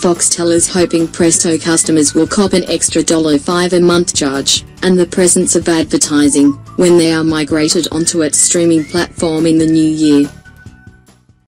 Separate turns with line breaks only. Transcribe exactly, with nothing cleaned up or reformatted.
Foxtel is hoping Presto customers will cop an extra one dollar five a month charge, and the presence of advertising, when they are migrated onto its streaming platform in the new year.